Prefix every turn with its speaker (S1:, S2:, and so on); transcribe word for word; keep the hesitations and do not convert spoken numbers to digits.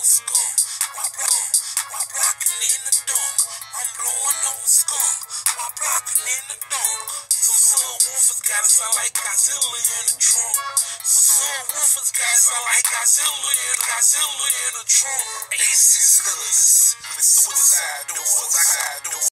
S1: skunk. While block, while blocking in the dunk. I'm blowing on skunk. While blocking in the dunk. Some subwoofers gotta sound like Godzilla in the trunk. Some subwoofers gotta sound like Godzilla in Godzilla in the trunk. Aces hoods with suicide doors. I got doors.